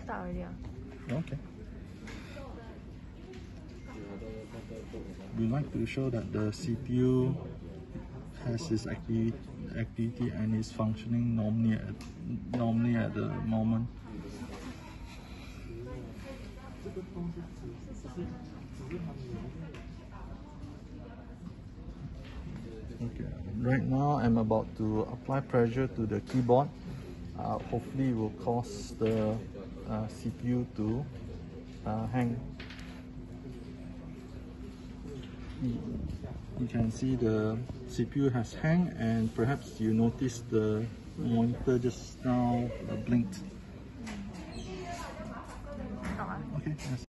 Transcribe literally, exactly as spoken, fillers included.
start already. Uh. Okay. We like to show that the C P U has its activity, activity and is functioning normally at, normally at the moment. Okay. Right now I'm about to apply pressure to the keyboard. Uh, hopefully it will cause the uh, C P U to uh, hang. You can see the C P U has hung, and perhaps you notice the monitor just now blinked. Okay. Yes.